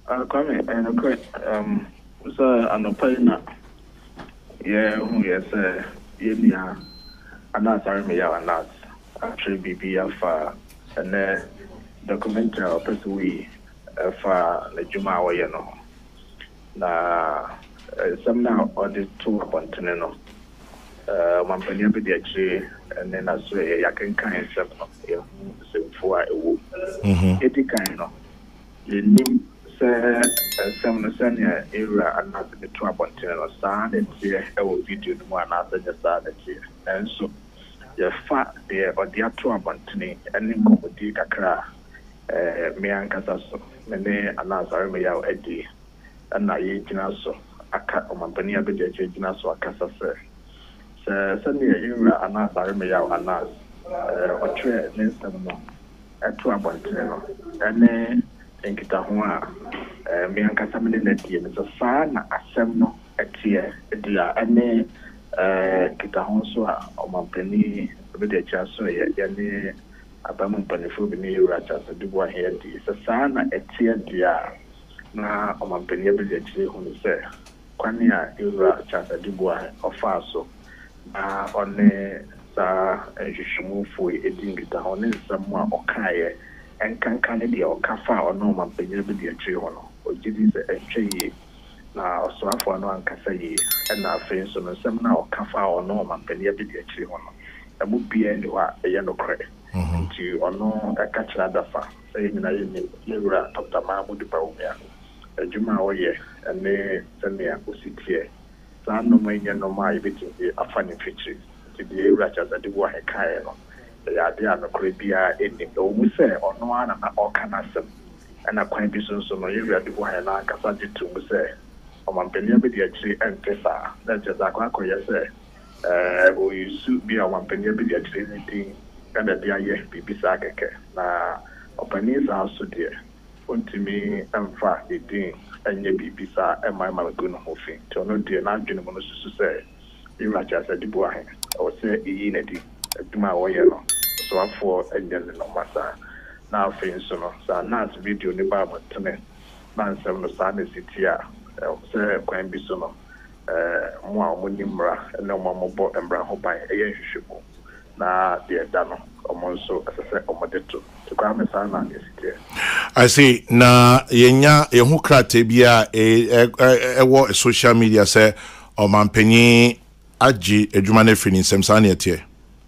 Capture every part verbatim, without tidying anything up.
Uh, come and okay. Um, so an opinion. Yeah, who yes, uh, yeah, and that's our mayor and that's actually B B F and then documentary or person we for the Juma or you know. Na some now on the two upon Teneno. Uh, one penny be the actually, and then I say, I can kind of say for a woo. Eighty kind of. You need say some senior era and not the two upon Teneno, son, and here I will video one after the son here. And so the fat there or the two upon Tenny and then come with the Kakra, me and Casasso, many and answer me out Eddie. And I eat so a cat on my penny a bit of so a cassa say. Send me a era and as I may out and as or trade next time at two about and then think it a one. Me and Cassamini Netty is a fan, a semno, a tear, a dear, and then Kitahonso on my penny a bit of chasso, any abandoned penny for me, Rajas, a Dubois here. It's a fan, a tear, dear. Na omampeni abedechire hu se kwani a ira chasa dibua ofaso na one sa ehwehwemufo edingita one nsam a okaye enkankan de okafa ono omampeni abedechire hu no ogidi se etweye na osoafo no ankasa yi na afen so no nsam na okafa ono omampeni abedechire hu no abu bia ndi wa eye no kre nti ono akachira dafa say nyina ye ira Doctor Bawumia Juma oye and me send me a positie. So no my no my bit a funny feature to the Rachas at the Boahen Kaino. They are there no crepia in the we say or no one and all canasum. And a quite business on the area the Boahen Casaji to say. On my penny actually and Pesa. That's just a quack say. Uh, we should be a one penny actually anything and at the aye be bisaka. Na openings are so dear. To me, I'm fast eating, and you be beside and my mother going home. To no dear, not doing what to say. You might just at the Boahen, or say, Unity, to my way, so I'm for and then no matter. Now, for instance, so nice video in the Bible to me. Man, seven of Sunday city, say, quite be so. Uh, more Munimra, and no more boat and brown hope by a ship. Now, dear Dano, almost so as I said, on my to come and sign on this year. I see na yenya yehu krate bia e e social media say o mampanyi agi adwuma na fini nsem sa na etie.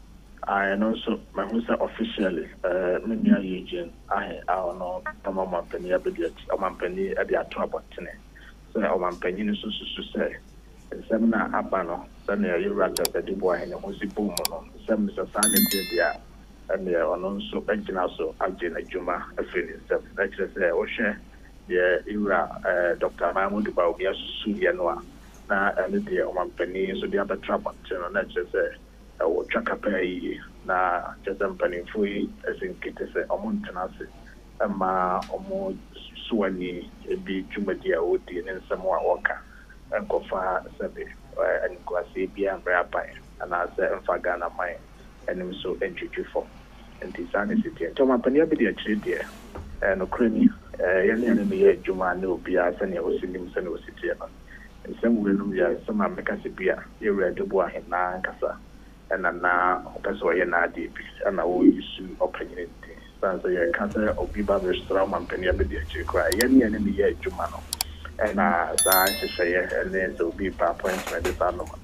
I know so my musa officially uh me nia agent I I no tama mampanyi abedi o mampanyi e dia to abotene. So o mampanyi no so so say nsem na aba no say na you right at the boy and ho si boom no nsem sa sa na etie dia. And they are also also Agena Juma, a feeling that let's say, Ocean, yeah, Ira, Doctor Bawumia, Suyanwa, now, and the one penny, so the other trouble, and let's just say, I will chuck a pay, now, just a penny free, as in Kitty say, Omontanasi, and ma, Omo Suani, a be Jumadia, Odi, and some more worker, and Kofa, Sabi, and Guasibia, and Rapai, and I say, and Fagana, mine, and so entry for. And this city. To my penny be the trade and Ukraine, any enemy, Juma, no beer, and I was in him, Sen was city. And some will know some American beer, you read the Boahen Nankasa, and now that's why you're not deep, and I will use opinion. Sans a cancer of Biba Strom and penny be the cry, any enemy, Jumano. And as I say, and then so be per appointment, the son of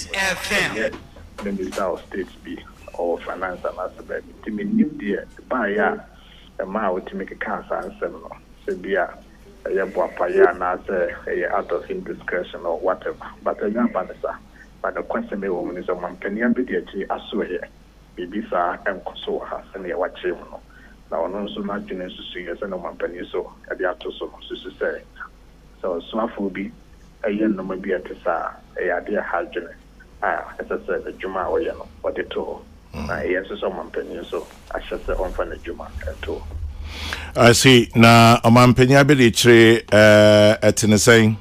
my then the South States be. Or finance and as baby. To me, new dear, buy ya a mouth to make a cancer and seminar. So be a Yapaya and as out of indiscretion or whatever. But a young banner, but the question me woman is a one penny and be the I swear here. Baby, sir, and console her and a watch him. Now, no so much in to see as no one penny so at the auto so to say. So, Swaf will be a young number be at a idea hydrogen. Ah, as I said, the Juma or yellow, what it told. I yes, someone penny, so I shall say on for the Juma at all. I see. Now, a man penny ability uh, at in saying,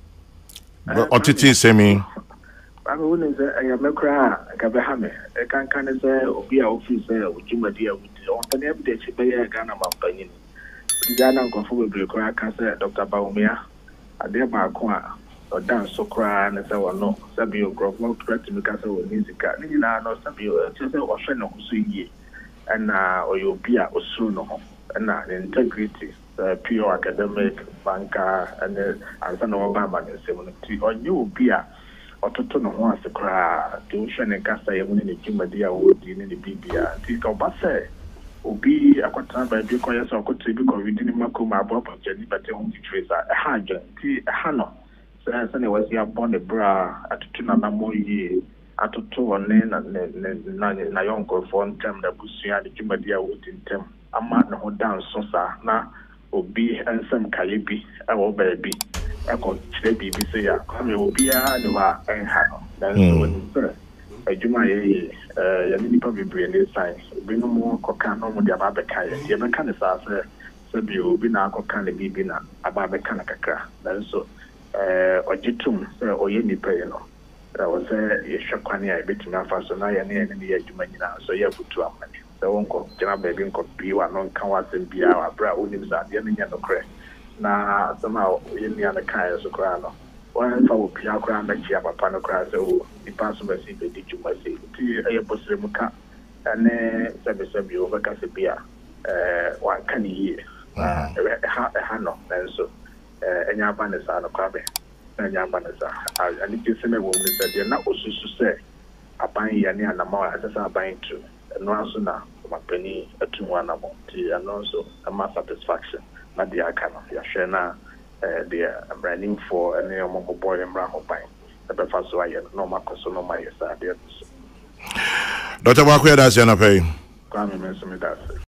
what it is, I mean. I wouldn't say I am a cry, I can be hammy. I can't kind of say, or be a officer, or Juma dear with the open evidence, pay a gun about penny. Diana Gofu Bricora Cancer, Doctor Bawumia, a dear Marcoa, or Dan Socra, and so on. No, Sabio Grove, no threat to Mikasa with Musica, Nina, no Sabio, just or Shano Suyi, and uh, or you'll be a Suno, and uh, integrity, uh, pure academic, banker, and uh, some Obama and seventy, or you will be a Ototono wants to cry, to Shannon Casta, even in the Kimadia wood in the B B R, take a basse. Obi akwatana ba bi koye so akoto bi ko within makoma ababa jani bate home trace a ha jan ti ha no so so ne wasi abon the bra atutu na na moyi atutu one na na na yonko for ntem da busua de jumadi a wodi ntem ama na ho dan so sa na obi ensem kaye bi e wo ba bi e ko kire bi bi se ya ko me obi a ne wa en ha no dan so woni so Juma ye uh Nipa bebre ne sign binu mu koka no mu dia ba be kai ye be kan sa se se bi obi na koka ne bibi na aba be kan kakra dan so eh ojitum se oye nipa ye no da wo se ye hwekwane a betumi afa so na ye ne ne ye juma nyina so ye butu amane se wonko jina ba bi nko bi wa no kan wa sem bia wa bra onim sa de ne nya no kre na sama ye ni ana kai so kra no one for Pia Crown, the Chia Pano Crass, oh, the Pastor Messi, the Dijumasi, to a Posremuka, and then Sabi over Casabia, uh, one can ye, a Hano, and so, and Yabanasa, Crabbe, and Yabanasa. I need to send a woman said, you're not also to say, a buying Yanni and a more as I buying two, and no sooner, my penny, a two one amount, and also a more satisfaction, not the Akana, Yashena. They are running for a name of boy and brown pine. The Befas, so I have no Marcos, no my yes, I did. Doctor Wakwea, that's your pay. Come and mention me that.